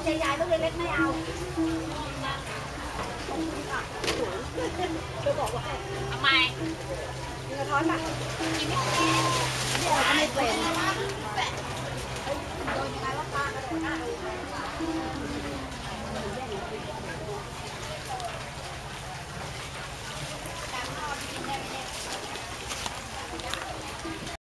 ใหญ่ๆลูกเล็กๆไม่เอาจะบอกว่าทำไมกินกระท้อนป่ะกินไม่เป็นเดี๋ยวก็ไม่เป็นโดนยังไงว่าป้าก็โดนหน้าดูแย่